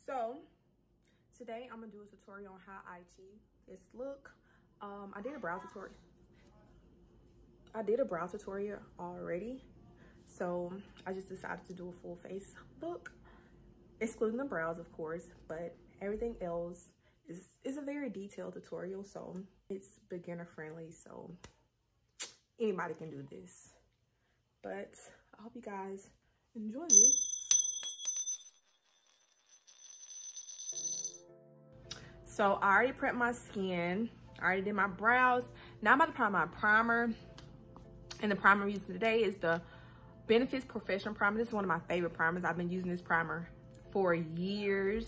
So today I'm gonna do a tutorial on how I achieve this look. I did a brow tutorial already, so I just decided to do a full face look, excluding the brows of course, but everything else is a very detailed tutorial, so it's beginner friendly, so anybody can do this. But I hope you guys enjoy this. So I already prepped my skin. I already did my brows. Now I'm about to apply my primer. And the primer I'm using today is the Benefits Professional Primer. This is one of my favorite primers. I've been using this primer for years.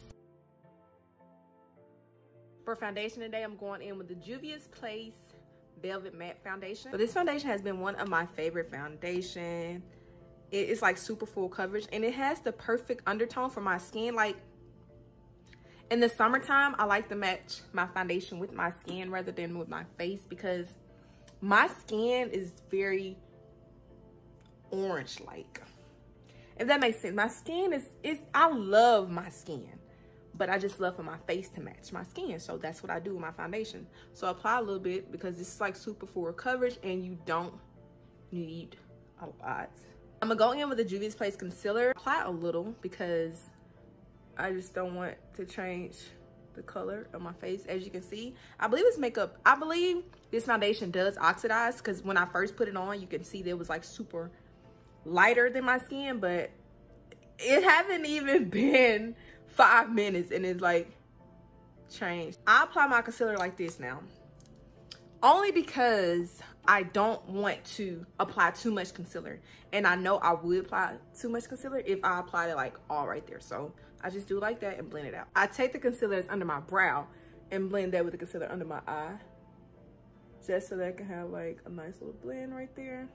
For foundation today, I'm going in with the Juvia's Place Velvet Matte Foundation. So this foundation has been one of my favorite foundation. It's like super full coverage and it has the perfect undertone for my skin. Like in the summertime, I like to match my foundation with my skin rather than with my face because my skin is very orange-like. If that makes sense. My skin is I love my skin, but I just love for my face to match my skin. So that's what I do with my foundation. So I apply a little bit because this is like super full coverage and you don't need a lot. I'm gonna go in with the Juvia's Place concealer. Apply a little because I just don't want to change the color of my face. As you can see, I believe it's makeup. I believe this foundation does oxidize because when I first put it on, you can see that it was like super lighter than my skin, but it haven't even been 5 minutes and it's like changed. I apply my concealer like this now, only because I don't want to apply too much concealer. And I know I would apply too much concealer if I applied it like all right there. So I just do it like that and blend it out. I take the concealer that's under my brow and blend that with the concealer under my eye, just so that I can have like a nice little blend right there.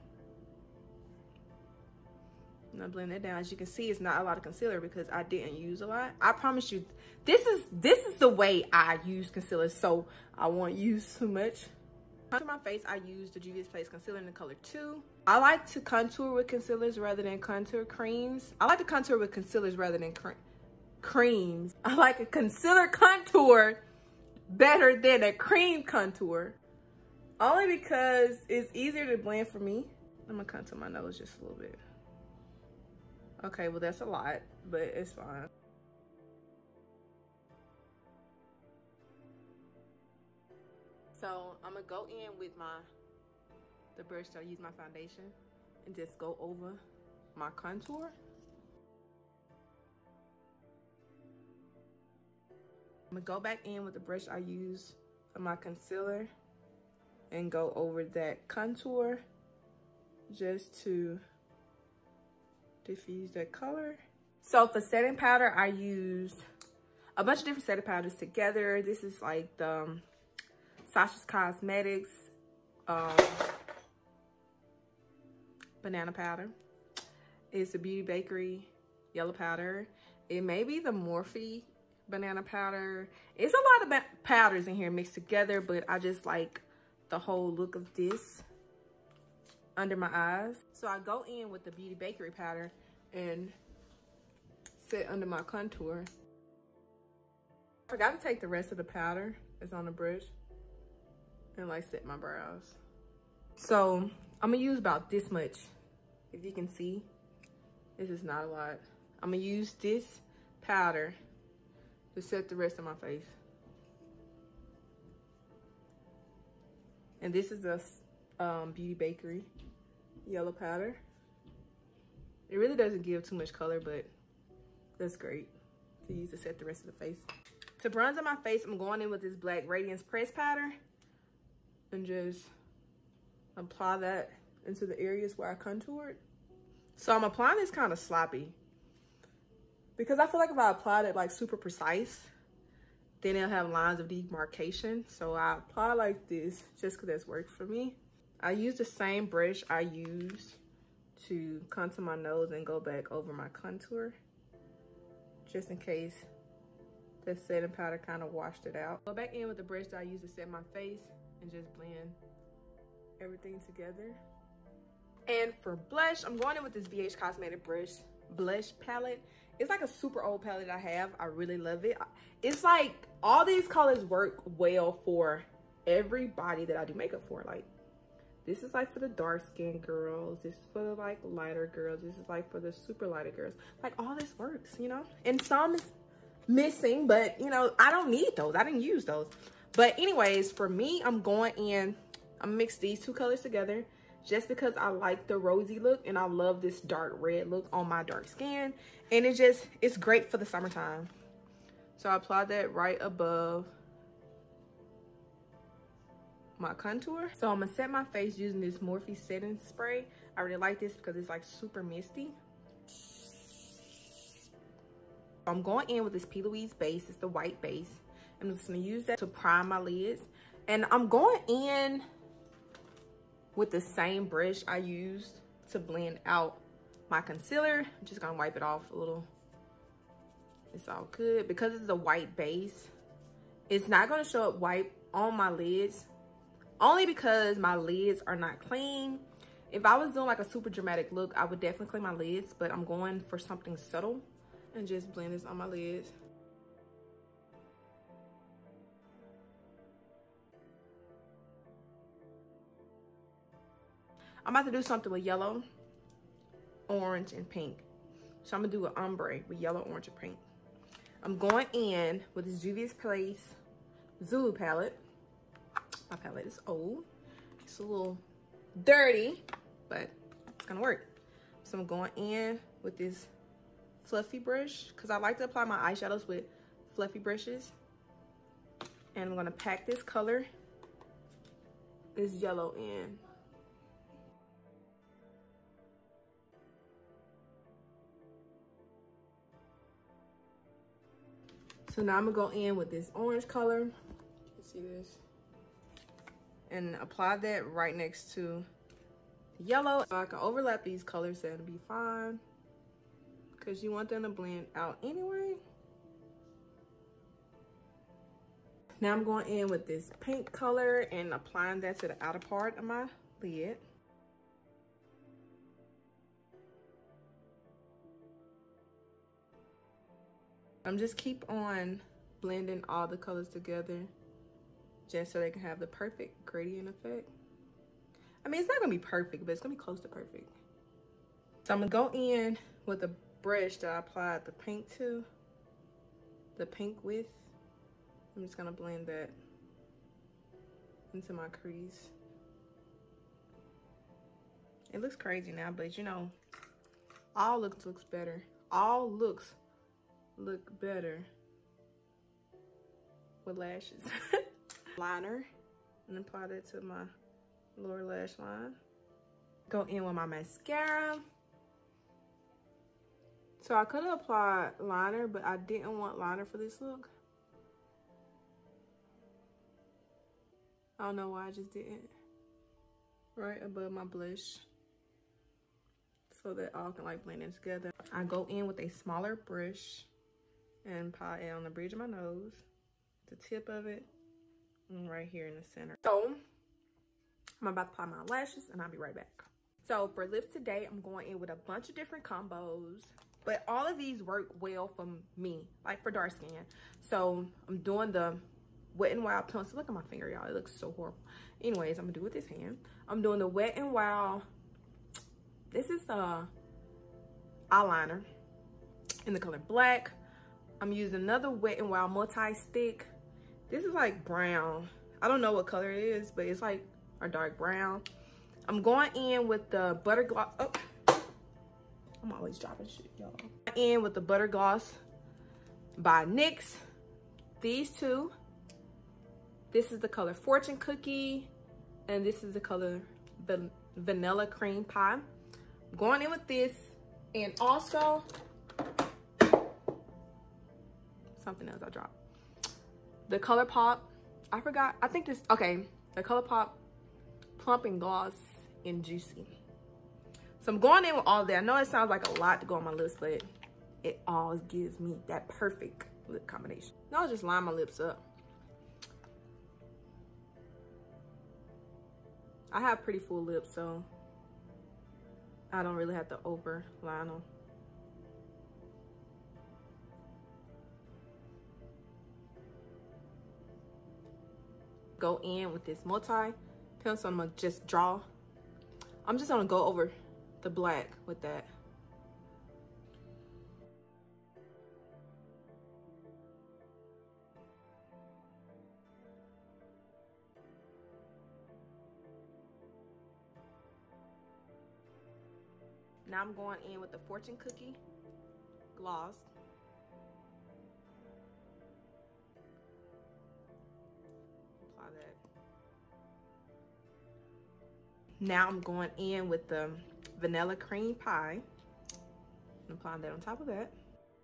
And I blend that down. As you can see, it's not a lot of concealer because I didn't use a lot. I promise you, this is the way I use concealer, so I won't use too much. For my face, I use the Juvia's Place concealer in the color 2. I like to contour with concealers rather than contour creams. I like to contour with concealers rather than creams. I like a concealer contour better than a cream contour, only because it's easier to blend for me. I'm gonna contour my nose just a little bit. Okay, well that's a lot, but it's fine. So I'm gonna go in with the brush that I use my foundation and just go over my contour. I'm gonna go back in with the brush I use for my concealer and go over that contour just to diffuse that color. So for setting powder, I used a bunch of different setting powders together. This is like the Sacha's Cosmetics banana powder. It's a Beauty Bakery yellow powder. It may be the Morphe banana powder. It's a lot of powders in here mixed together, but I just like the whole look of this under my eyes. So I go in with the Beauty Bakery powder and set under my contour. I forgot to take the rest of the powder that's on the brush and like set my brows. So I'm gonna use about this much. If you can see, this is not a lot. I'm gonna use this powder to set the rest of my face. And this is a Beauty Bakery yellow powder. It really doesn't give too much color, but that's great to use to set the rest of the face. To bronze on my face, I'm going in with this Black Radiance Press powder and just apply that into the areas where I contoured. So I'm applying this kind of sloppy because I feel like if I applied it like super precise, then it'll have lines of demarcation. So I apply like this just because that's worked for me. I use the same brush I used to contour my nose and go back over my contour, just in case the setting powder kind of washed it out. Go back in with the brush that I used to set my face and just blend everything together. And for blush, I'm going in with this BH Cosmetic blush palette. it's like a super old palette I have. I really love it. It's like all these colors work well for everybody that I do makeup for. Like this is like for the dark skinned girls, this is for the like lighter girls, this is like for the super lighter girls. Like all this works, you know, and some is missing, but you know, I don't need those. I didn't use those. But anyways, for me, I'm going in, I'm gonna mix these two colors together just because I like the rosy look and I love this dark red look on my dark skin. And it's great for the summertime. So I apply that right above my contour. So I'm gonna set my face using this Morphe setting spray. I really like this because it's like super misty. I'm going in with this P. Louise base. It's the white base. I'm just gonna use that to prime my lids. And I'm going in with the same brush I used to blend out my concealer. I'm just gonna wipe it off a little. It's all good. Because it's a white base, it's not gonna show up white on my lids, only because my lids are not clean. If I was doing like a super dramatic look, I would definitely clean my lids, but I'm going for something subtle and just blend this on my lids. I'm about to do something with yellow, orange, and pink. So I'm gonna do an ombre with yellow, orange, and pink. I'm going in with this Juvia's Place Zulu palette. My palette is old. It's a little dirty, but it's gonna work. So I'm going in with this fluffy brush because I like to apply my eyeshadows with fluffy brushes. And I'm gonna pack this color, this yellow in. So now I'm gonna go in with this orange color. You can see this. And apply that right next to the yellow. So I can overlap these colors, so it'll be fine. Because you want them to blend out anyway. Now I'm going in with this pink color and applying that to the outer part of my lid. I'm just keep on blending all the colors together just so they can have the perfect gradient effect. I mean, it's not gonna be perfect, but it's gonna be close to perfect. So I'm gonna go in with the brush that I applied the pink to, the pink with. I'm just gonna blend that into my crease. It looks crazy now, but you know, all looks better. All looks look better with lashes. Liner, and apply that to my lower lash line. Go in with my mascara. So I could have applied liner, but I didn't want liner for this look. I don't know why I just didn't. Right above my blush, so that all can like blend in together. I go in with a smaller brush and apply it on the bridge of my nose, the tip of it, and right here in the center. So I'm about to apply my lashes and I'll be right back. So for lips today, I'm going in with a bunch of different combos, but all of these work well for me, like for dark skin. So I'm doing the Wet n Wild pencil. Look at my finger, y'all. It looks so horrible. Anyways, I'm gonna do it with this hand. I'm doing the Wet n Wild. This is eyeliner in the color black. I'm using another Wet n Wild multi-stick. This is like brown. I don't know what color it is, but it's like a dark brown. I'm going in with the Butter Gloss. Oh, I'm always dropping shit, y'all. In with the Butter Gloss by NYX. These two. This is the color Fortune Cookie, and this is the color Vanilla Cream Pie. I'm going in with this, and also something else I dropped. The ColourPop, I forgot, I think this, okay, the ColourPop Plump and Gloss in Juicy. So I'm going in with all that. I know it sounds like a lot to go on my lips, but it always gives me that perfect lip combination. Now I'll just line my lips up. I have pretty full lips, so I don't really have to overline them. go in with this multi pencil. I'm gonna just draw. I'm just gonna go over the black with that. Now I'm going in with the Fortune Cookie gloss. Apply that. Now I'm going in with the Vanilla Cream Pie. I'm applying that on top of that.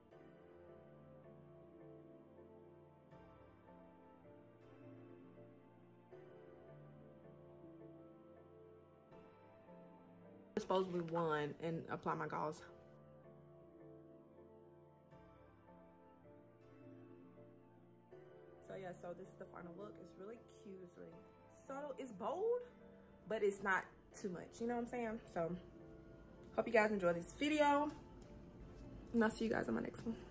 Supposedly one and apply my gauze. So yeah, so this is the final look. It's really cute. It's really subtle. It's bold, but it's not too much. You know what I'm saying? So hope you guys enjoy this video, and I'll see you guys in my next one.